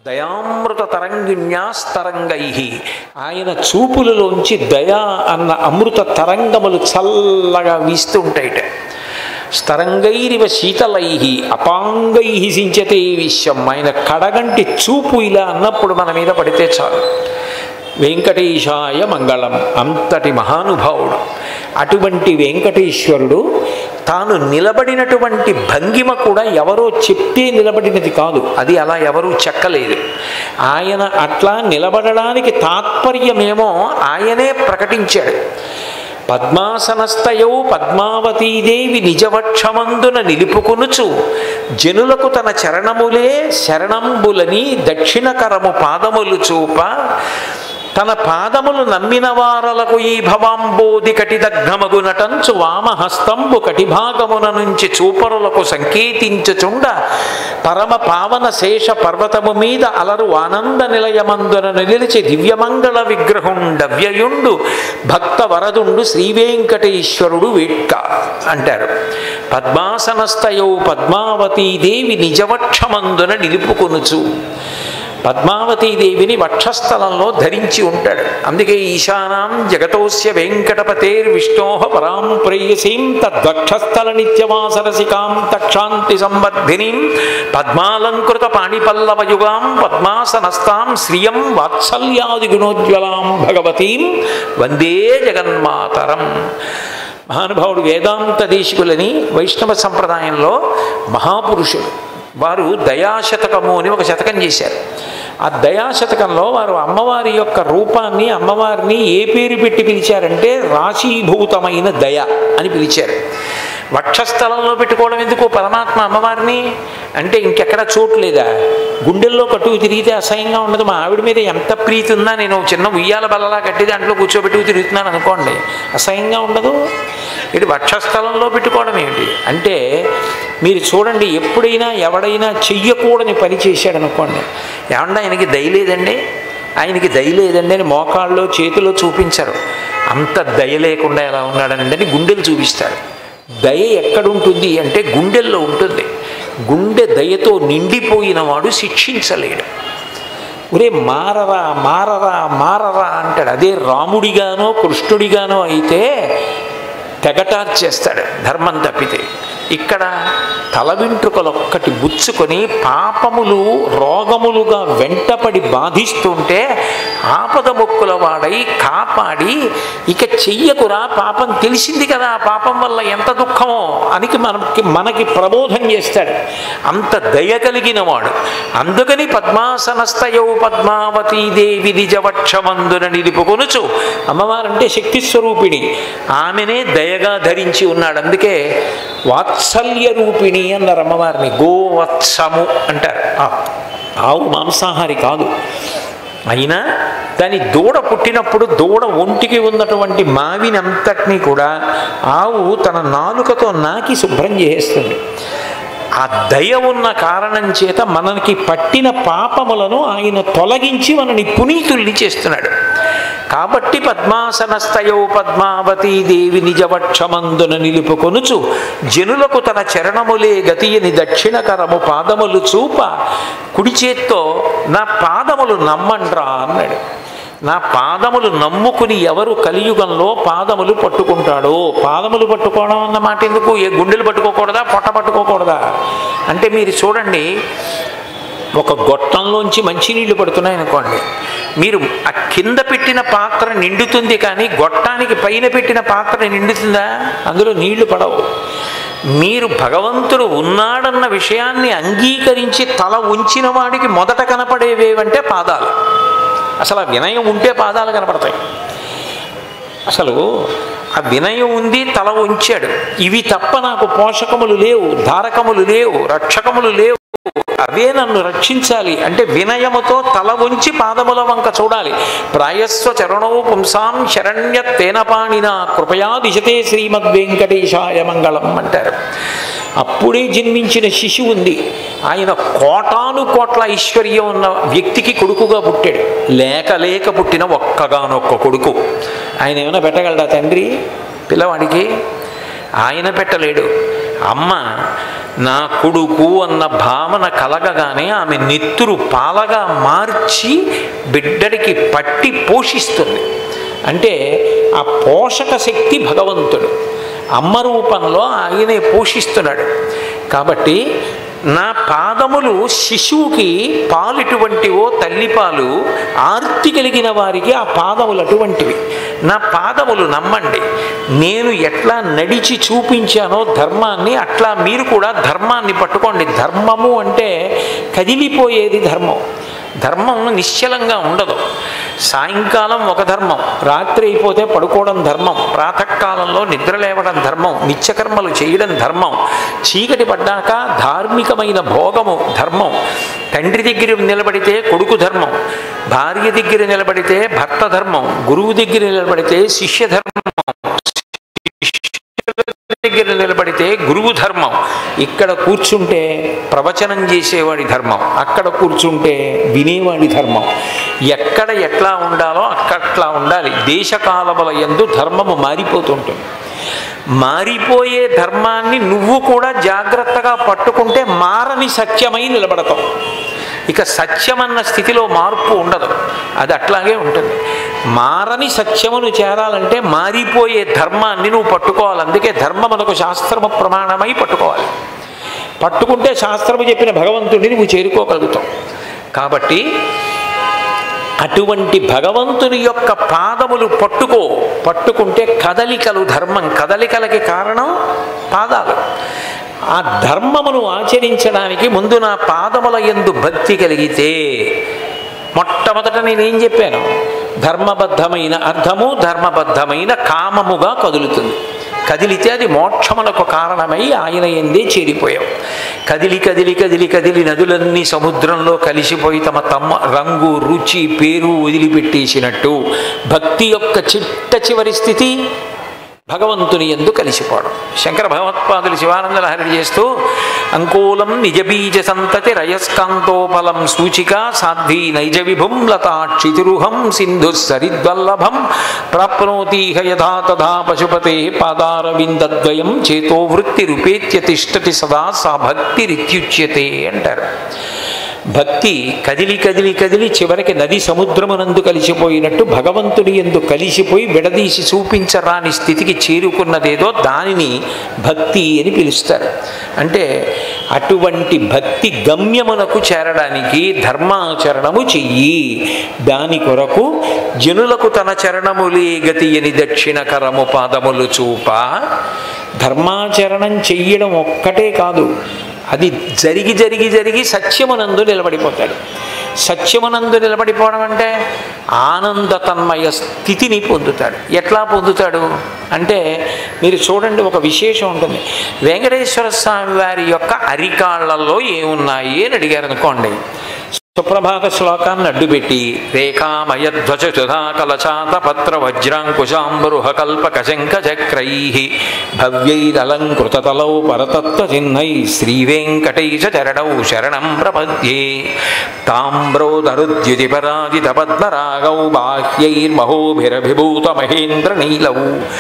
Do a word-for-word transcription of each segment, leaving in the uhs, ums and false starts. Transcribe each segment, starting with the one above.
దయామృత తరంగిణ్యాస్తరంగై ఆయన చూపులలోంచి దయా అన్న అమృత తరంగములు చల్లగా వీస్తూ ఉంటాయిట. స్తరంగైరివ శీతలై అపాంగై సించతే విశ్వం. ఆయన కడగంటి చూపు ఇలా అన్నప్పుడు మన మీద పడితే చాలు. వెంకటేశాయ మంగళం. అంతటి మహానుభావుడు. అటువంటి వెంకటేశ్వరుడు తాను నిలబడినటువంటి భంగిమ కూడా ఎవరో చెప్తే నిలబడినది కాదు, అది అలా ఎవరూ చెక్కలేదు. ఆయన అట్లా నిలబడడానికి తాత్పర్యమేమో ఆయనే ప్రకటించాడు. పద్మాసనస్థయౌ పద్మావతీదేవి నిజవక్షమందున నిలుపుకొనుచు జనులకు తన చరణములే శరణంబులని దక్షిణకరము పాదములు చూప తన పాదములు నమ్మిన వారలకు ఈ భవాంబోధి కటిదగ్ధమగునటంచు వామహస్తంబు కటిభాగమున నుంచి చూపరులకు సంకేతించుచుండ పరమ పావన శేష పర్వతము మీద అలరు ఆనంద నిలయమందున నిలిచి దివ్యమంగళ విగ్రహుండవ్యయుండు భక్త వరదుండు శ్రీవేంకటేశ్వరుడు వీట్క అంటారు. పద్మాసనస్థయౌ పద్మావతీదేవి నిజవక్షమందున నిలుపుకొనుచు. పద్మావతీదేవిని వక్షస్థలంలో ధరించి ఉంటాడు. అందుకే ఈశానాం జగతోస్య వెంకటపతేర్ విష్ణోహ పరాం ప్రేయసీం తద్వక్షస్థల నిత్యవాసరసికాం తక్షాంతి సంవర్ధినీం పద్మాలంకృత పాణిపల్లవయుగాం పద్మాసనస్తాం శ్రియం వాత్సల్యాది గుణోజ్వలాం భగవతీం వందే జగన్మాతరం. మహానుభావుడు వేదాంత దేశికులని వైష్ణవ సంప్రదాయంలో మహాపురుషుడు. వారు దయాశతకము అని ఒక శతకం చేశారు. ఆ దయాశతకంలో వారు అమ్మవారి యొక్క రూపాన్ని అమ్మవారిని ఏ పేరు పెట్టి పిలిచారంటే రాశీభూతమైన దయ అని పిలిచారు. వక్షస్థలంలో పెట్టుకోవడం ఎందుకు పరమాత్మ అమ్మవారిని అంటే ఇంకెక్కడ చోటు లేదా? గుండెల్లో కట్టుకు తిరిగితే అసహ్యంగా ఉండదు. మా ఆవిడ మీద ఎంత ప్రీతి ఉందా, నేను చిన్న ఉయ్యాల బల్లలా కట్టి దాంట్లో కూర్చోబెట్టుకు తిరుగుతున్నాను అనుకోండి, అసహ్యంగా ఉండదు. ఇది వక్షస్థలంలో పెట్టుకోవడం ఏమిటి అంటే మీరు చూడండి, ఎప్పుడైనా ఎవడైనా చెయ్యకూడని పని చేశాడు అనుకోండి, ఏమన్నా ఆయనకి దయలేదండి ఆయనకి దయలేదండి అని మోకాళ్ళలో చేతిలో చూపించరు. అంత దయ లేకుండా ఎలా ఉన్నాడనండి అని గుండెలు చూపిస్తారు. దయ ఎక్కడుంటుంది అంటే గుండెల్లో ఉంటుంది. గుండె దయతో నిండిపోయిన వాడు శిక్షించలేడు. ఒరే మారరా మారరా మారరా అంటాడు. అదే రాముడిగానో కృష్ణుడిగానో అయితే తెగటార్చేస్తాడు ధర్మం తప్పితే. ఇక్కడ తల వెంట్రుకలొక్కటి బుచ్చుకొని పాపములు రోగములుగా వెంటపడి బాధిస్తుంటే ఆపద మొక్కుల వాడై కాపాడి ఇక చెయ్యకురా పాపం తెలిసింది కదా పాపం వల్ల ఎంత దుఃఖమో అని మనకి మనకి ప్రబోధం చేస్తాడు. అంత దయ కలిగిన వాడు. అందుకని పద్మాసనస్థయౌ పద్మావతీదేవి నిజవక్షమందున నిలుపుకొనుచు. అమ్మవారంటే శక్తి స్వరూపిణి, ఆమెనే దయగా ధరించి ఉన్నాడు. అందుకే వాత్సల్య రూపిణి అన్నారు అమ్మవారిని. గోవత్సము అంటారు. ఆవు మాంసాహారి కాదు, అయినా దాని దూడ పుట్టినప్పుడు దూడ ఒంటికి ఉన్నటువంటి మావిని అంతటినీ కూడా ఆవు తన నాలుకతో నాకి శుభ్రం చేసేస్తుంది. ఆ దయ ఉన్న కారణం చేత మనకి పట్టిన పాపములను ఆయన తొలగించి మనని పునీతుల్ని చేస్తున్నాడు. కాబట్టి పద్మాసనస్థయౌ పద్మావతీదేవి నిజవక్షమందున నిలుపుకొనుచు జనులకు తన చరణములే గతియని దక్షిణకరము పాదములు చూప కుడి చేత్తో నా పాదములు నమ్మండ్రా అన్నాడు. నా పాదములు నమ్ముకుని ఎవరు కలియుగంలో పాదములు పట్టుకుంటాడో. పాదములు పట్టుకోవడం అన్న మాట ఎందుకు? ఏ గుండెలు పట్టుకోకూడదా, పొట్ట పట్టుకోకూడదా అంటే మీరు చూడండి, ఒక గొట్టంలోంచి మంచినీళ్ళు పడుతున్నాయి అనుకోండి, మీరు ఆ కింద పెట్టిన పాత్ర నిండుతుంది కానీ గొట్టానికి పైన పెట్టిన పాత్ర నిండుతుందా? అందులో నీళ్లు పడవు. మీరు భగవంతుడు ఉన్నాడన్న విషయాన్ని అంగీకరించి తల ఉంచిన వాడికి మొదట కనపడేవేవంటే పాదాలు. అసలు ఆ వినయం ఉంటే పాదాలు కనపడతాయి. అసలు ఆ వినయం ఉంది, తల ఉంచాడు. ఇవి తప్ప నాకు పోషకములు లేవు, ధారకములు లేవు, రక్షకములు లేవు, అవే నన్ను రక్షించాలి అంటే వినయముతో తల ఉంచి పాదముల వంక చూడాలి. ప్రాయస్వ చరణౌ పుంసాం శరణ్యత్తేన పాణినా కృపయా దిశతే శ్రీమద్వేంకటేశాయ మంగళం అంటారు. అప్పుడే జన్మించిన శిశువు ఉంది, ఆయన కోటాను కోట్ల ఐశ్వర్యం ఉన్న వ్యక్తికి కొడుకుగా పుట్టాడు. లేక లేక పుట్టిన ఒక్కగానొక్క కొడుకు. ఆయన ఏమైనా పెట్టగలడా తండ్రి పిల్లవాడికి? ఆయన పెట్టలేడు. అమ్మ నా కొడుకు అన్న భావన కలగగానే ఆమె నెత్తురు పాలగా మార్చి బిడ్డడికి పట్టి పోషిస్తుంది. అంటే ఆ పోషక శక్తి భగవంతుడు అమ్మ రూపంలో ఆయనే పోషిస్తున్నాడు. కాబట్టి నా పాదములు శిశువుకి పాలిటువంటివో తల్లిపాలు, ఆర్తి కలిగిన వారికి ఆ పాదములు అటువంటివి. నా పాదములు నమ్మండి. నేను ఎట్లా నడిచి చూపించానో ధర్మాన్ని, అట్లా మీరు కూడా ధర్మాన్ని పట్టుకోండి. ధర్మము అంటే కదిలిపోయేది ధర్మం. ధర్మం నిశ్చలంగా ఉండదు. సాయంకాలం ఒక ధర్మం, రాత్రి అయిపోతే పడుకోవడం ధర్మం, ప్రాతకాలంలో నిద్ర లేవడం ధర్మం, నిత్యకర్మలు చేయడం ధర్మం, చీకటి పడ్డాక ధార్మికమైన భోగము ధర్మం, తండ్రి దగ్గర నిలబడితే కొడుకు ధర్మం, భార్య దగ్గర నిలబడితే భర్త ధర్మం, గురువు దగ్గర నిలబడితే శిష్య ధర్మం, దగ్గర నిలబడితే గురువు ధర్మం, ఇక్కడ కూర్చుంటే ప్రవచనం చేసేవాడి ధర్మం, అక్కడ కూర్చుంటే వినేవాడి ధర్మం. ఎక్కడ ఎట్లా ఉండాలో అక్కట్లా ఉండాలి. దేశకాలముల యందు ధర్మము మారిపోతుంటుంది. మారిపోయే ధర్మాన్ని నువ్వు కూడా జాగ్రత్తగా పట్టుకుంటే మారని సత్యమై నిలబడతావు. ఇక సత్యమన్న స్థితిలో మార్పు ఉండదు, అది అట్లాగే ఉంటుంది. మారని సత్యమును చేరాలంటే మారిపోయే ధర్మాన్ని నువ్వు పట్టుకోవాలి. అందుకే ధర్మమునకు శాస్త్రము ప్రమాణమై పట్టుకోవాలి. పట్టుకుంటే శాస్త్రము చెప్పిన భగవంతుడిని నువ్వు చేరుకోగలుగుతావు. కాబట్టి అటువంటి భగవంతుని యొక్క పాదములు పట్టుకో. పట్టుకుంటే కదలికలు ధర్మం. కదలికలకి కారణం పాదాలు. ఆ ధర్మమును ఆచరించడానికి ముందు నా పాదముల యందు భక్తి కలిగితే, మొట్టమొదట నేనేం చెప్పాను? ధర్మబద్ధమైన అర్థము, ధర్మబద్ధమైన కామముగా కదులుతుంది. కదిలితే అది మోక్షమునకు కారణమై ఆయన ఎందే చేరిపోయావు. కదిలి కదిలి కదిలి కదిలి నదులన్నీ సముద్రంలో కలిసిపోయి తమ తమ్మ రంగు, రుచి, పేరు వదిలిపెట్టేసినట్టు భక్తి యొక్క చిట్ట చివరి స్థితి భగవంతుని యందు కలిసిపోవడం. శంకర భగవత్పాదులు శివానంద లహరి చేస్తూ అంకోలం నిజబీజ సంతతి రయస్కాంతోపలం సూచిక సాధ్వీ నైజ విభుం లతాక్షితిరుహం సింధు సరిద్వల్లభం ప్రాప్నోతీహ యథా తథా పశుపతే పాదారవిందద్వయం చేతో వృత్తి రూపేత్య తిష్టతి సదా సా భక్తిరిత్యుచ్యతే అంటారు. భక్తి కదిలి కదిలి కదిలి చివరికి నది సముద్రమునందు కలిసిపోయినట్టు భగవంతుడి యందు కలిసిపోయి విడదీసి చూపించరాని స్థితికి చేరుకున్నదేదో దానిని భక్తి అని పిలుస్తారు. అంటే అటువంటి భక్తి గమ్యమునకు చేరడానికి ధర్మాచరణము చెయ్యి. దాని కొరకు జనులకు తన చరణములే గతి అని దక్షిణ కరము పాదములు చూప. ధర్మాచరణం చెయ్యడం ఒక్కటే కాదు, అది జరిగి జరిగి జరిగి సత్యమునందు నిలబడిపోతాడు. సత్యమునందు నిలబడిపోవడం అంటే ఆనంద తన్మయ స్థితిని పొందుతాడు. ఎట్లా పొందుతాడు అంటే మీరు చూడండి, ఒక విశేషం ఉంటుంది. వెంకటేశ్వర స్వామి వారి యొక్క అరికాళ్లలో ఏమున్నాయి అని అడిగారు అనుకోండి. సుప్రభాత శ్లోకాన్ని అడ్డుపెట్టి రేఖామయ ధ్వజ సుధా కలచాత పత్ర వజ్రాంకుశాంబరుహ కల్పక శంఖ చక్రై భవ్యైరలంకృత తలౌ పరతత్వ చిహ్నై శ్రీ వెంకటేశ చరణౌ శరణం ప్రపద్యే తామ్రోదరుద్యుతి పరాజిత పద్మరాగౌ బాహ్యైర్మహోభిరభిభూత మహేంద్ర నీలౌ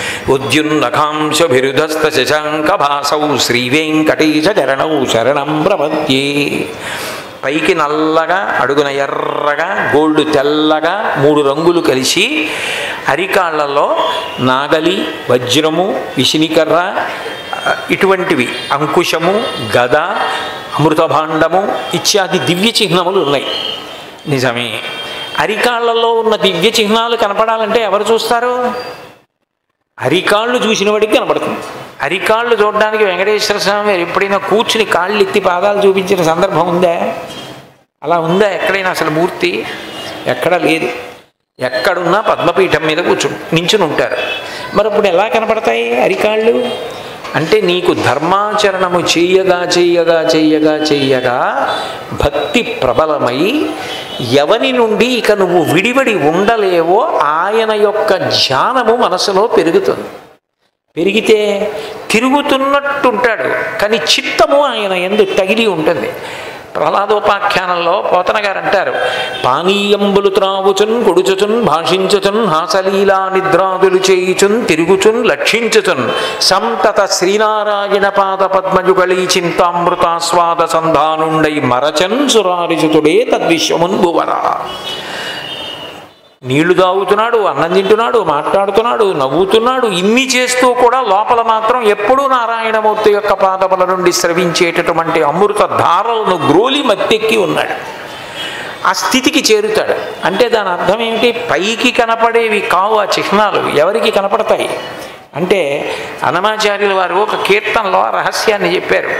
ఉద్యున్నకాంశభిరుధస్త శశాంక భాసౌ శ్రీ వెంకటేశ చరణౌ శరణం ప్రపద్యే. పైకి నల్లగా, అడుగున ఎర్రగా, గోల్డ్ తెల్లగా మూడు రంగులు కలిసి అరికాళ్లలో నాగలి, వజ్రము, విశినికర్ర ఇటువంటివి, అంకుశము, గద, అమృతభాండము ఇత్యాది దివ్య చిహ్నములు ఉన్నాయి. నిజమే, అరికాళ్లలో ఉన్న దివ్య చిహ్నాలు కనపడాలంటే ఎవరు చూస్తారు? అరికాళ్ళు చూసిన వాడికి కనపడుతుంది. అరికాళ్ళు చూడడానికి వెంకటేశ్వర స్వామి వారు ఎప్పుడైనా కూర్చుని కాళ్ళు ఎత్తి పాదాలు చూపించిన సందర్భం ఉందా? అలా ఉందా ఎక్కడైనా? అసలు మూర్తి ఎక్కడ లేదు. ఎక్కడున్నా పద్మపీఠం మీద కూర్చు నించుని ఉంటారు. మరి అప్పుడు ఎలా కనపడతాయి అరికాళ్ళు? అంటే నీకు ధర్మాచరణము చెయ్యగా చెయ్యగా చెయ్యగా చెయ్యగా భక్తి ప్రబలమై ఎవని నుండి ఇక నువ్వు విడివడి ఉండలేవో ఆయన యొక్క ధ్యానము మనసులో పెరుగుతుంది. పెరిగితే తిరుగుతున్నట్టుంటాడు, కానీ చిత్తము ఆయన యందు తగిలి ఉంటుంది. ప్రహ్లాదోపాఖ్యానంలో పోతన గారు అంటారు, పానీయంబులు త్రావుచున్ కొడుచుచున్ భాషించుచున్ హాసలీలా నిద్రాదులు చేయుచున్ తిరుగుచున్ లక్షించుచున్ సంతత శ్రీనారాయణ పాద పద్మయుగళీ చింతామృతాస్వాద సంధానుండై మరచన్ సురారిచుతుడే తద్విశ్వమున్ భువర. నీళ్లు తాగుతున్నాడు, అన్నం తింటున్నాడు, మాట్లాడుతున్నాడు, నవ్వుతున్నాడు, ఇన్ని చేస్తూ కూడా లోపల మాత్రం ఎప్పుడూ నారాయణమూర్తి యొక్క పాదముల నుండి స్రవించేటటువంటి అమృత ధారలను గ్రోలి మత్తెక్కి ఉన్నాడు. ఆ స్థితికి చేరుతాడు. అంటే దాని అర్థం ఏమిటి? పైకి కనపడేవి కావు ఆ చిహ్నాలు. ఎవరికి కనపడతాయి అంటే అన్నమాచార్యుల వారు ఒక కీర్తనలో రహస్యాన్ని చెప్పారు.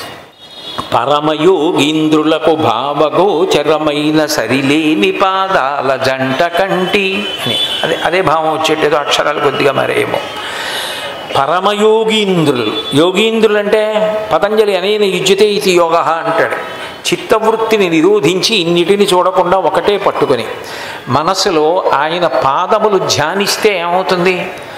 పరమయోగీంద్రులకు భావగోచరమైన సరిలేని పాదాల జంట కంటి అని. అదే అదే భావం వచ్చేటేదో అక్షరాలు కొద్దిగా మరేమో. పరమయోగీంద్రులు, యోగీంద్రులు అంటే పతంజలి అనేన యుజ్యతే ఇది యోగ అంటాడు. చిత్తవృత్తిని నిరోధించి ఇన్నిటిని చూడకుండా ఒకటే పట్టుకొని మనసులో ఆయన పాదములు ధ్యానిస్తే ఏమవుతుంది?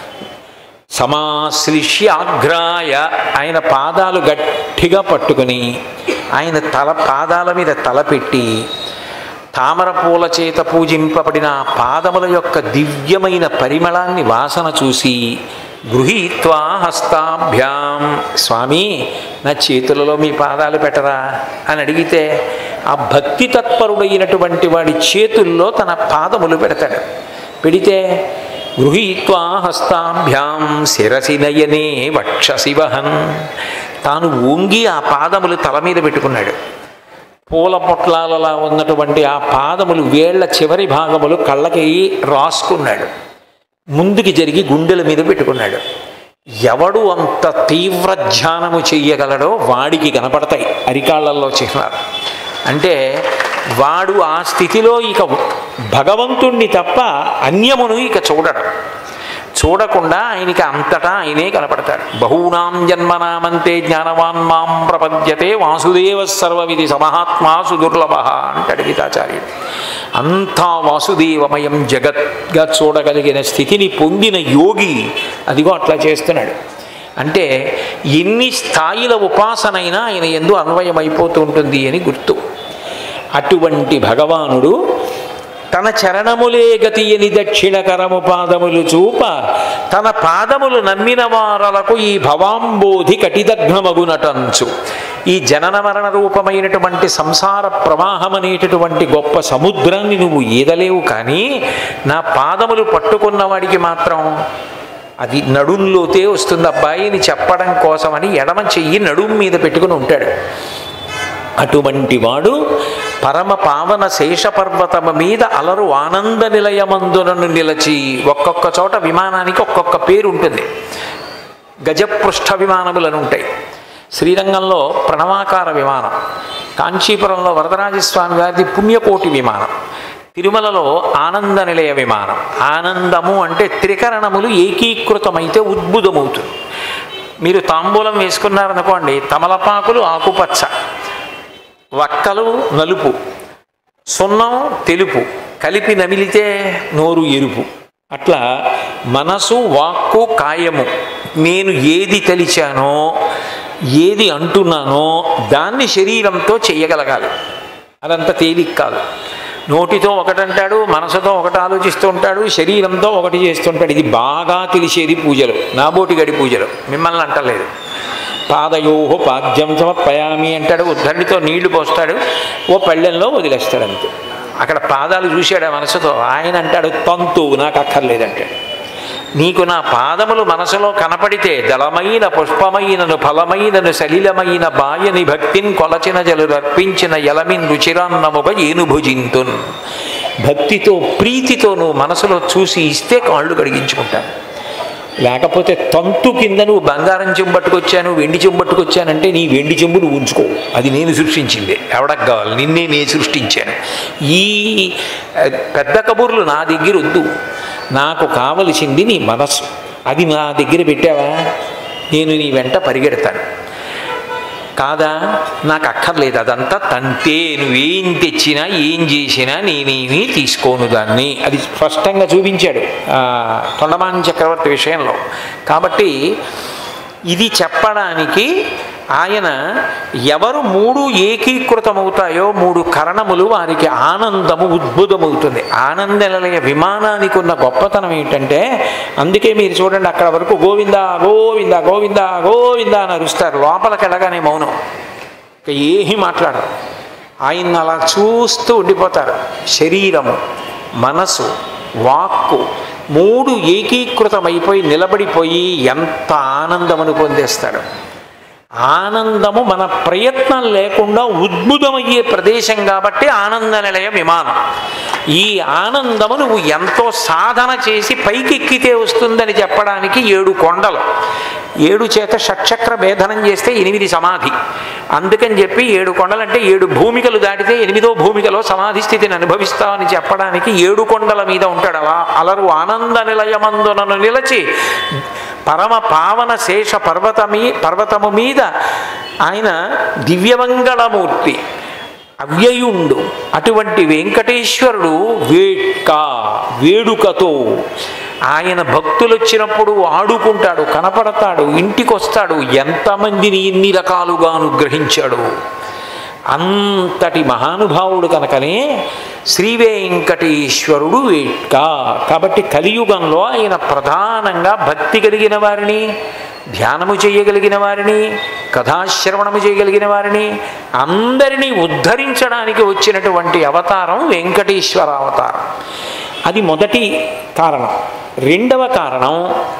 సమాశ్లిష్యాగ్రాయ, ఆయన పాదాలు గట్టిగా పట్టుకుని ఆయన తల పాదాల మీద తలపెట్టి తామర పూల చేత పూజింపబడిన పాదముల యొక్క దివ్యమైన పరిమళాన్ని వాసన చూసి గృహీత్వా హస్తాభ్యాం, స్వామి నా చేతులలో మీ పాదాలు పెట్టరా అని అడిగితే ఆ భక్తి తత్పరుడైనటువంటి వాడి చేతుల్లో తన పాదములు పెడతాడు. పెడితే గృహీత్వా హస్తాభ్యాం శిరసి నయనే వక్షసి వహన్, తాను వంగి ఆ పాదములు తల మీద పెట్టుకున్నాడు. పూల పొట్లాలలా ఉన్నటువంటి ఆ పాదములు వేళ్ల చివరి భాగములు కళ్ళకి రాసుకున్నాడు. ముందుకి జరిగి గుండెల మీద పెట్టుకున్నాడు. ఎవడు అంత తీవ్ర ధ్యానము చెయ్యగలడో వాడికి కనపడతాయి అరికాళ్లలో చిహ్నాలు. అంటే వాడు ఆ స్థితిలో ఇక భగవంతుణ్ణి తప్ప అన్యమును ఇక చూడడు. చూడకుండా ఆయనకి అంతటా ఆయనే కనపడతాడు. బహూనాం జన్మనామంతే జ్ఞానవాన్ మాం ప్రపద్యతే వాసుదేవ సర్వవిధి సమహాత్మా సుదుర్లభ అంటాడు గీతాచార్యుడు. అంతా వాసుదేవమయం జగత్గా చూడగలిగిన స్థితిని పొందిన యోగి అదిగో అట్లా చేస్తున్నాడు. అంటే ఎన్ని స్థాయిల ఉపాసనైనా ఆయన యందు అన్వయమైపోతూ ఉంటుంది అని గుర్తు. అటువంటి భగవానుడు తన చరణములే గతి అని దక్షిణ కరము పాదములు చూప తన పాదములు నమ్మిన వారలకు ఈ భవాంబోధి కటిదగ్నమగునటంచు. ఈ జనన మరణ రూపమైనటువంటి సంసార ప్రవాహం అనేటటువంటి గొప్ప సముద్రాన్ని నువ్వు ఈదలేవు, కానీ నా పాదములు పట్టుకున్న వాడికి మాత్రం అది నడుంలోతే వస్తుంది అబ్బాయి అని చెప్పడం కోసమని ఎడమ చెయ్యి నడుం మీద పెట్టుకుని ఉంటాడు. అటువంటి వాడు పరమ పావన శేషపర్వతము మీద అలరు ఆనంద నిలయమందునను నిలచి, ఒక్కొక్క చోట విమానానికి ఒక్కొక్క పేరు ఉంటుంది. గజపృష్ఠ విమానములను ఉంటాయి. శ్రీరంగంలో ప్రణవాకార విమానం, కాంచీపురంలో వరదరాజస్వామి వారిది పుణ్యకోటి విమానం, తిరుమలలో ఆనంద నిలయ విమానం. ఆనందము అంటే త్రికరణములు ఏకీకృతమైతే ఉద్భుతమవుతుంది. మీరు తాంబూలం వేసుకున్నారనుకోండి, తమలపాకులు ఆకుపచ్చ, వక్కలు నలుపు, సున్నం తెలుపు, కలిపి నమిలితే నోరు ఎరుపు. అట్లా మనసు వాక్కు కాయము నేను ఏది తలిచానో ఏది అంటున్నానో దాన్ని శరీరంతో చెయ్యగలగాలి. అదంతా తేలిక కాదు. నోటితో ఒకటంటాడు, మనసుతో ఒకటి ఆలోచిస్తూ ఉంటాడు, శరీరంతో ఒకటి చేస్తుంటాడు. ఇది బాగా తెలిసేది పూజలు, నాబోటి గడి పూజలు. మిమ్మల్ని అంటలేదు. పాదయోహో పాద్యం సమర్పయామి అంటాడు, ఉద్ధరణితో నీళ్లు పోస్తాడు, ఓ పళ్ళెంలో వదిలేస్తాడు అంతే. అక్కడ పాదాలు చూశాడు మనసుతో. ఆయన అంటాడు తంతు నాకు అక్కర్లేదంటాడు. నీకు నా పాదములు మనసులో కనపడితే దళమైన పుష్పమైనను ఫలమైనను సలిలమైన బాయని భక్తిని కొలచిన జలు అర్పించిన ఎలమిన్ రుచిరాన్నముగా ఏను భుజింతున్. భక్తితో ప్రీతితో నువ్వు మనసులో చూసి ఇస్తే కాళ్ళు కడిగించుకుంటాను. లేకపోతే తంతు కింద నువ్వు బంగారం చెంబు పట్టుకొచ్చాను, వెండి చెంబు పట్టుకొచ్చానంటే నీ వెండి చెంబు నువ్వు ఉంచుకో, అది నేను సృష్టించింది, ఎవడకు కావాలి, నిన్నే నేను సృష్టించాను. ఈ పెద్ద కబుర్లు నా దగ్గర వద్దు. నాకు కావలసింది నీ మనస్సు. అది నా దగ్గర పెట్టావా నేను నీ వెంట పరిగెడతాను. కాదా నాకు అక్కర్లేదు, అదంతా తంతే, నువ్వేం తెచ్చినా ఏం చేసినా నేనేమీ తీసుకోను దాన్ని. అది స్పష్టంగా చూపించాడు తొండమాన్ చక్రవర్తి విషయంలో. కాబట్టి ఇది చెప్పడానికి ఆయన ఎవరు మూడు ఏకీకృతమవుతాయో మూడు కరణములు వారికి ఆనందము ఉద్భుతమవుతుంది. ఆనంద నిలయ విమానానికి ఉన్న గొప్పతనం ఏంటంటే, అందుకే మీరు చూడండి అక్కడ వరకు గోవింద గోవింద గోవింద గోవింద అని అరుస్తారు, లోపలికి వెళ్ళగానే మౌనం, ఇక ఏమీ మాట్లాడరు. ఆయన అలా చూస్తూ ఉండిపోతారు. శరీరము, మనసు, వాక్కు మూడు ఏకీకృతమైపోయి నిలబడిపోయి ఎంత ఆనందమును పొందేస్తాడు. ఆనందము మన ప్రయత్నం లేకుండా ఉద్భుతమయ్యే ప్రదేశం కాబట్టి ఆనంద నిలయ విమానం. ఈ ఆనందము నువ్వు ఎంతో సాధన చేసి పైకెక్కితే వస్తుందని చెప్పడానికి ఏడు కొండలు, ఏడు చేత షట్చక్ర భేదనం చేస్తే ఎనిమిది సమాధి. అందుకని చెప్పి ఏడు కొండలంటే ఏడు భూమికలు దాటితే ఎనిమిదో భూమికలో సమాధి స్థితిని అనుభవిస్తామని చెప్పడానికి ఏడు కొండల మీద ఉంటాడు. అలా అలరు ఆనంద నిలయమందునను నిలచి పరమ పావన శేష పర్వతమీ పర్వతము మీద ఆయన దివ్యమంగళమూర్తి అవ్యయుండు. అటువంటి వెంకటేశ్వరుడు వేట్క వేడుకతో ఆయన భక్తులు వచ్చినప్పుడు ఆడుకుంటాడు, కనపడతాడు, ఇంటికి వస్తాడు. ఎంతమందిని ఎన్ని రకాలుగా అనుగ్రహించాడు. అంతటి మహానుభావుడు కనుకనే శ్రీ వెంకటేశ్వరుడు వేట్క. కాబట్టి కలియుగంలో ఆయన ప్రధానంగా భక్తి కలిగిన వారిని, ధ్యానము చేయగలిగిన వారిని, కథాశ్రవణము చేయగలిగిన వారిని అందరినీ ఉద్ధరించడానికి వచ్చినటువంటి అవతారం వెంకటేశ్వర అవతారం. అది మొదటి కారణం. రెండవ కారణం,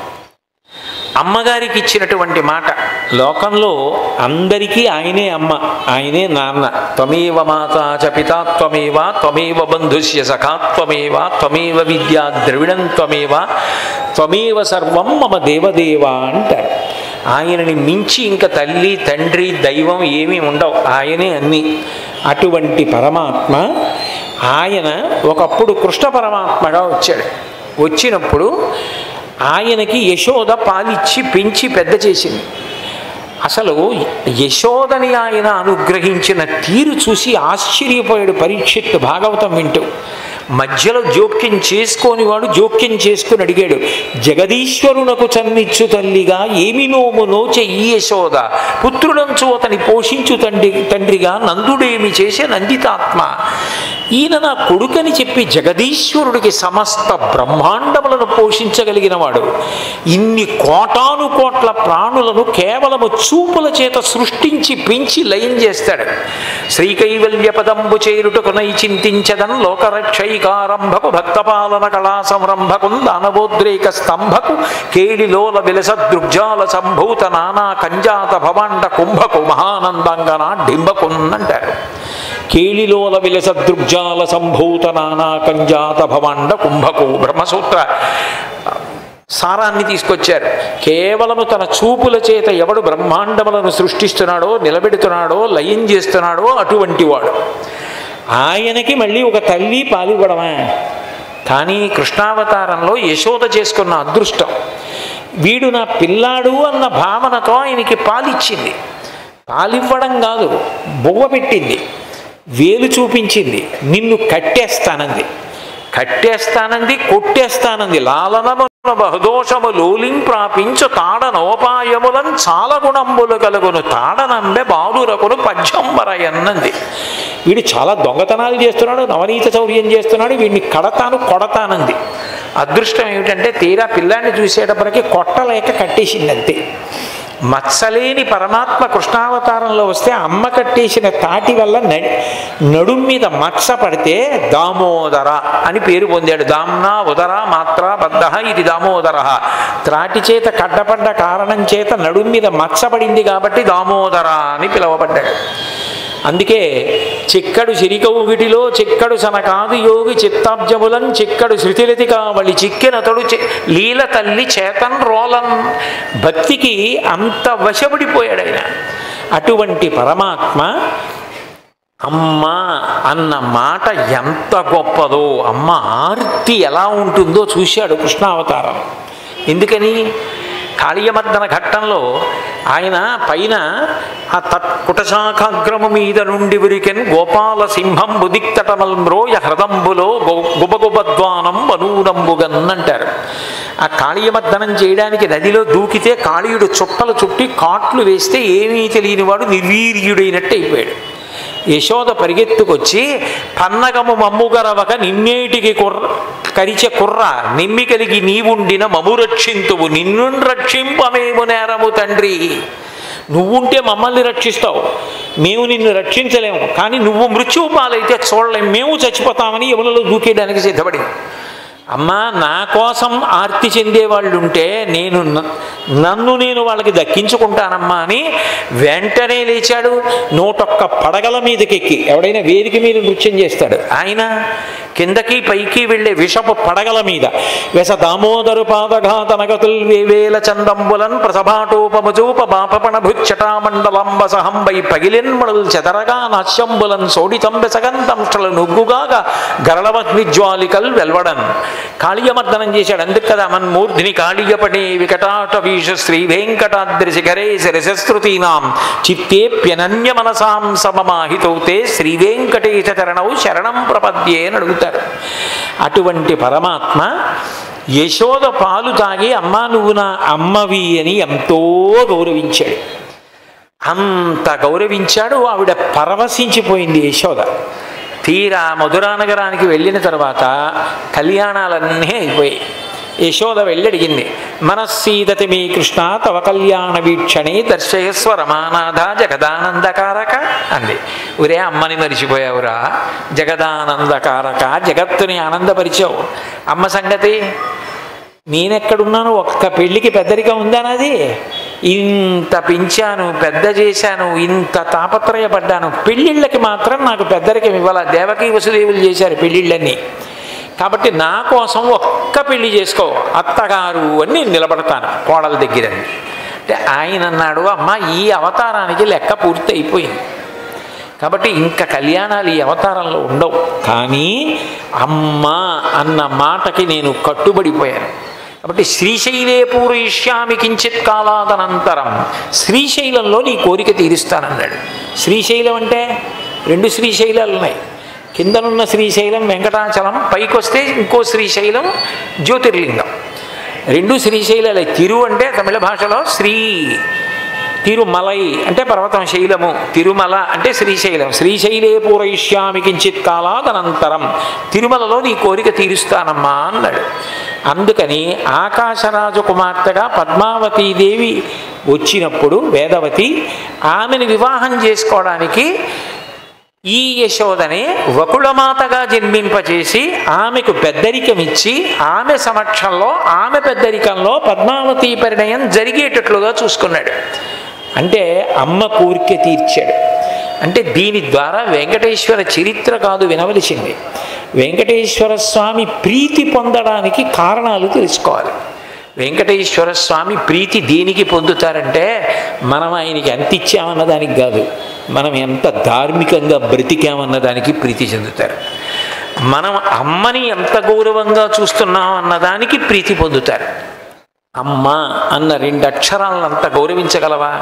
అమ్మగారికి ఇచ్చినటువంటి మాట. లోకంలో అందరికీ ఆయనే అమ్మ, ఆయనే నాన్న. త్వమేవ మాతా చ పితా త్వమేవ త్వమేవ బంధుస్య సఖా త్వమేవ త్వమేవ విద్యా ద్రవిడం త్వమేవ త్వమేవ సర్వం మమ దేవదేవ అంటారు. ఆయనని మించి ఇంకా తల్లి తండ్రి దైవం ఏమీ ఉండవు, ఆయనే అన్నీ. అటువంటి పరమాత్మ ఆయన ఒకప్పుడు కృష్ణ పరమాత్మగా వచ్చాడు. వచ్చినప్పుడు ఆయనకి యశోద పాలిచ్చి పెంచి పెద్ద చేసింది. అసలు యశోదని ఆయన అనుగ్రహించిన తీరు చూసి ఆశ్చర్యపోయాడు పరీక్షిత్తు భాగవతం వింటూ. మధ్యలో జోక్యం చేసుకోని వాడు జోక్యం చేసుకుని అడిగాడు, జగదీశ్వరునకు చన్నిచ్చు తల్లిగా ఏమి నోమునో చెయ్యి యశోద, పుత్రుడంచు అతని పోషించు తండ్రి తండ్రిగా నందుడేమి చేసే నందితాత్మ. ఈయన నా కొడుకని చెప్పి జగదీశ్వరుడికి సమస్త బ్రహ్మాండములను పోషించగలిగిన వాడు. ఇన్ని కోటాను కోట్ల ప్రాణులను కేవలము చూపుల చేత సృష్టించి పెంచి లయం చేస్తాడు. శ్రీకైవల్య పదంబు చేరుటకునై చింతించదన్ లోకరక్షైకారంభకు భక్తపాలన కళా సంరంభకు దానవోద్రేక స్తంభకు కేళిలోల విలసదృగ్జాల సంభూత నానా కంజాత భవాండ కుంభకు మహానందంగన డింబకున్నంటారు. కేళిలోల విలసదృగ్జాల సంభూత నానా కంజాత భవాండ కుంభకు బ్రహ్మసూత్ర సారాన్ని తీసుకొచ్చారు. కేవలము తన చూపుల చేత ఎవడు బ్రహ్మాండములను సృష్టిస్తున్నాడో, నిలబెడుతున్నాడో, లయం చేస్తున్నాడో అటువంటి వాడు. ఆయనకి మళ్ళీ ఒక తల్లి పాలివ్వడమే. కానీ కృష్ణావతారంలో యశోద చేసుకున్న అదృష్టం, వీడు నా పిల్లాడు అన్న భావనతో ఆయనకి పాలిచ్చింది. పాలివ్వడం కాదు, బొవ్వ పెట్టింది, వేలు చూపించింది, నిన్ను కట్టేస్తానంది. కట్టేస్తానంది, కొట్టేస్తానంది. లాలనము బహుదోషము లోలిం ప్రాపించు తాడనోపాయములం చాలా గుణంబులు కలుగును తాడనంబె బాలురకును పద్యంబరయన్నది. వీడు చాలా దొంగతనాలు చేస్తున్నాడు, నవనీత చౌర్యం చేస్తున్నాడు, వీడిని కడతాను కొడతానంది. అదృష్టం ఏమిటంటే తీరా పిల్లాన్ని చూసేటప్పటికి కొట్టలేక కట్టేసింది అంతే. మత్సలేని పరమాత్మ కృష్ణావతారంలో వస్తే అమ్మ కట్టేసిన తాటి వల్ల నడుం మీద మత్స పడితే దామోదర అని పేరు పొందాడు. దామ్నా ఉదర మాత్ర బద్ధ ఇది దామోదర. త్రాటి చేత కడ్డపడ్డ కారణం చేత నడుం మీద మత్స పడింది కాబట్టి దామోదర అని పిలువబడ్డాడు. అందుకే చిక్కడు సిరికౌగిటిలో చిక్కడు సనకాది యోగి చిత్తాబ్జములం చిక్కడు శృతిలతి కావళి చిక్కినతడు లీల తల్లి చేతన్ రోలన్. భక్తికి అంత వశపడిపోయాడు ఆయన. అటువంటి పరమాత్మ అమ్మ అన్న మాట ఎంత గొప్పదో, అమ్మ ఆర్తి ఎలా ఉంటుందో చూశాడు కృష్ణావతారం. ఎందుకని కాళీయమర్దన ఘట్టంలో ఆయన పైన ఆ తట్ కుటశాఖాగ్రము మీద నుండి ఉరికెన్ గోపాల సింహం బుదిక్తటమల్మ్రోయ హృదంబులో గో గుబగుబద్వానం వనూనంబుగన్ అంటారు. ఆ కాళీయమర్దనం చేయడానికి నదిలో దూకితే కాళీయుడు చుట్టలు చుట్టి కాట్లు వేస్తే ఏమీ తెలియనివాడు నిర్వీర్యుడైనట్టు అయిపోయాడు. యశోద పరిగెత్తుకొచ్చి పన్నగము మమ్ముగరవక నిన్నేటికి కుర్ర కరిచె కుర్ర నిమ్మి కలిగి నీవుండిన మము రక్షింతువు నిన్ను రక్షింపమేము నేరము తండ్రి. నువ్వుంటే మమ్మల్ని రక్షిస్తావు, మేము నిన్ను రక్షించలేము, కానీ నువ్వు మృత్యువు పాలైతే చూడలేము, మేము చచ్చిపోతామని యములలో దూకేయడానికి సిద్ధపడింది. అమ్మా, నా కోసం ఆర్తి చెందేవాళ్ళు ఉంటే నేను నన్ను నేను వాళ్ళకి దక్కించుకుంటానమ్మా అని వెంటనే లేచాడు. నూటొక్క పడగల మీదకెక్కి, ఎవడైనా వేదిక మీద నృత్యం చేస్తాడు, ఆయన కిందకి పైకి వెళ్ళే విషపు పడగల మీద వెస దామోదరు పాదఘాతనగతుల్ వేవేల చందంబులన్ ప్రసభాటోపమచూప బాపపణ భుచ్చటామండలంబ సహంబై పగిలిన్మడుల్ చెదరగా నాశ్యంబులన్ సోడితం బెసగంతంష్టలు నుగ్గుగాగా గరళవగ్నిజ్వాలికల్ వెల్వడన్. కాళీయమర్దనం చేశాడు. అందుకు కదా మన్మూర్ధిని కాళీయపడే వికటాట వీష శ్రీ వెంకటాద్రి శిఖరే శిరశస్త్రుతీనాం చిత్తేప్యనన్య మనసాం సమమాహితౌతే శ్రీ వెంకటేశ చరణౌ శరణం ప్రపద్యే అని అడుగుతారు. అటువంటి పరమాత్మ యశోద పాలు తాగి అమ్మా నువ్వు నా అమ్మవి అని ఎంతో గౌరవించాడు. అంత గౌరవించాడు. ఆవిడ పరవశించిపోయింది యశోద. తీరా మధురానగరానికి వెళ్ళిన తర్వాత కళ్యాణాలన్నీ అయిపోయాయి. యశోద వెళ్ళి అడిగింది, మనస్సీదతి మీ కృష్ణ తవ కళ్యాణ వీక్షణే దర్శయస్వ రమానాథ జగదానందకారక అంది. ఒరే అమ్మని మరిచిపోయావురా, జగదానందకారక, జగత్తుని ఆనందపరిచావు. అమ్మ సంగతి నేనెక్కడున్నాను? ఒక్క పెళ్ళికి పెద్దరికం ఉందా నాది? ఇంత పెంచాను, పెద్ద చేశాను, ఇంత తాపత్రయపడ్డాను, పెళ్ళిళ్ళకి మాత్రం నాకు పెద్దరికం ఇవ్వాల. దేవకీ వసుదేవులు చేశారు పెళ్ళిళ్ళన్నీ. కాబట్టి నా కోసం ఒక్క పెళ్లి చేసుకో అత్తగారు అని నేను నిలబడతాను కోడల దగ్గర. అంటే ఆయన అన్నాడు, అమ్మ ఈ అవతారానికి లెక్క పూర్తి అయిపోయింది, కాబట్టి ఇంకా కళ్యాణాలు ఈ అవతారంలో ఉండవు. కానీ అమ్మ అన్న మాటకి నేను కట్టుబడిపోయాను. కాబట్టి శ్రీశైలే పూరయిష్యామి కించిత్ కాలాదనంతరం, శ్రీశైలంలో నీ కోరిక తీరుస్తానన్నాడు. శ్రీశైలం అంటే రెండు శ్రీశైలాలు ఉన్నాయి. కిందనున్న శ్రీశైలం వెంకటాచలం, పైకి వస్తే ఇంకో శ్రీశైలం జ్యోతిర్లింగం. రెండు శ్రీశైలాలే. తిరు అంటే తమిళ భాషలో శ్రీ, తిరుమలై అంటే పర్వతం శైలము, తిరుమల అంటే శ్రీశైలం. శ్రీశైలే పూరయిష్యామి కించిత్ కాలాదనంతరం, తిరుమలలో నీ కోరిక తీరుస్తానమ్మా అన్నాడు. అందుకని ఆకాశరాజు కుమార్తెగా పద్మావతీదేవి వచ్చినప్పుడు వేదవతి ఆమెను వివాహం చేసుకోవడానికి ఈ యశోదని వకుళమాతగా జన్మింపచేసి ఆమెకు పెద్దరికమిచ్చి ఆమె సమక్షంలో ఆమె పెద్దరికంలో పద్మావతి పరిణయం జరిగేటట్లుగా చూసుకున్నాడు. అంటే అమ్మ కోరిక తీర్చాడు. అంటే దీని ద్వారా వెంకటేశ్వర చరిత్ర కాదు వినవలసింది, వెంకటేశ్వర స్వామి ప్రీతి పొందడానికి కారణాలు తెలుసుకోవాలి. వెంకటేశ్వర స్వామి ప్రీతి దేనికి పొందుతారంటే మనం ఆయనకి ఎంత ఇచ్చామన్న దానికి కాదు, మనం ఎంత ధార్మికంగా బ్రతికామన్న దానికి ప్రీతి చెందుతారు. మనం అమ్మని ఎంత గౌరవంగా చూస్తున్నాం అన్నదానికి ప్రీతి పొందుతారు. అమ్మ అన్న రెండు అక్షరాలను అంత గౌరవించగలవా?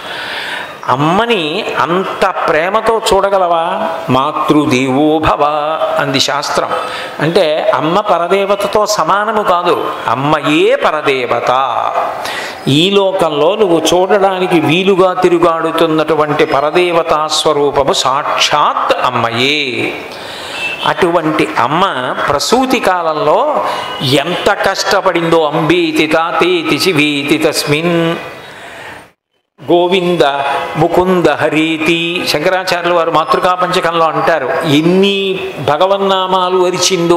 అమ్మని అంత ప్రేమతో చూడగలవా? మాతృదేవో భవ అంది శాస్త్రం. అంటే అమ్మ పరదేవతతో సమానము కాదు, అమ్మయే పరదేవత. ఈ లోకంలో నువ్వు చూడడానికి వీలుగా తిరుగాడుతున్నటువంటి పరదేవతా స్వరూపము సాక్షాత్ అమ్మయే. అటువంటి అమ్మ ప్రసూతి కాలంలో ఎంత కష్టపడిందో. అంబేతి తాతేతి శివేతి తస్మిన్ గోవింద ముకుంద హరీతి. శంకరాచార్యులు వారు మాతృకా పంచకంలో అంటారు, ఎన్ని భగవన్నామాలు అరిచిందో,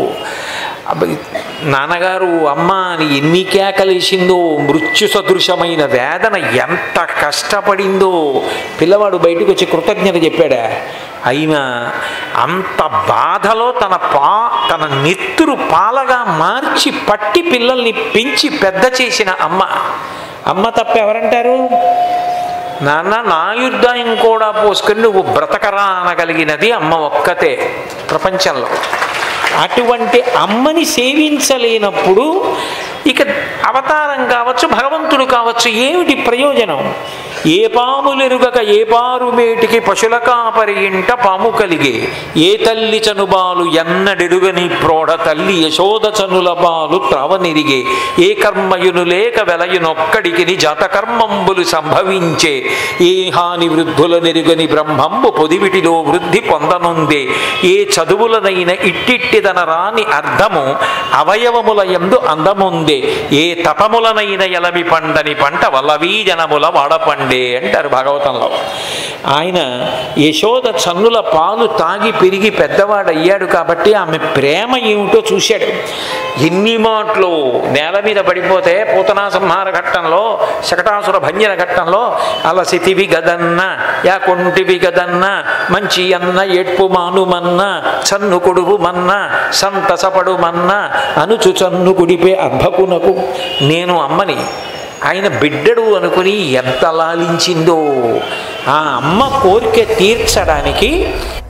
నాన్నగారు అమ్మ అని ఎన్ని కేకలేసిందో, మృత్యు సదృశమైన వేదన ఎంత కష్టపడిందో. పిల్లవాడు బయటకు వచ్చి కృతజ్ఞత చెప్పాడా? అయినా అంత బాధలో తన పా తన నెత్తురు పాలగా మార్చి పట్టి పిల్లల్ని పెంచి పెద్ద చేసిన అమ్మ. అమ్మ తప్ప ఎవరంటారు? నాన్న నా యుద్ధాయం కూడా పోసుకొని నువ్వు బ్రతకరా అనగలిగినది అమ్మ ఒక్కతే ప్రపంచంలో. అటువంటి అమ్మని సేవించలేనప్పుడు ఇక అవతారం కావచ్చు, భగవంతుడు కావచ్చు, ఏమిటి ప్రయోజనం? ఏ పాములెరుగక ఏ పారు మేటికి పశుల కాపరి ఇంట పాము కలిగే, ఏ తల్లి చనుబాలు ఎన్నడెరుగని ప్రోఢ తల్లి యశోద చనుల బాలు త్రావనిరిగే, ఏ కర్మయును లేక వెలయునొక్కడికి జాతకర్మంబులు సంభవించే, ఏ హాని వృద్ధుల నెరుగని బ్రహ్మంబు పొదివిటిలో వృద్ధి పొందనుందే, ఏ చదువులనైన ఇట్టిట్టిదన రాని అర్థము అవయవముల యందు అందముందే, ఏ తపములనైన ఎలమి పండని పంట వల్లవీ జనముల వాడపండే అంటారు భాగవతంలో. ఆయన యశోద చన్నుల పాలు తాగి పెరిగి పెద్దవాడయ్యాడు కాబట్టి ఆమె ప్రేమ ఏమిటో చూశాడు. ఎన్ని మాటలు నేల మీద పడిపోతే పూతనా సంహార ఘట్టంలో, శకటాసుర భంజన ఘట్టంలో అలసితివి గదన్న యా కొంటివి గదన్న మంచి అన్న ఎడ్పు మానుమన్న చన్ను కొడుగు మన్న సంతసపడు మన్న అనుచు చన్ను గుడిపే అర్భకునకు, నేను అమ్మని ఆయన బిడ్డడు అనుకుని ఎంత లాలించిందో. ఆ అమ్మ కోరిక తీర్చడానికి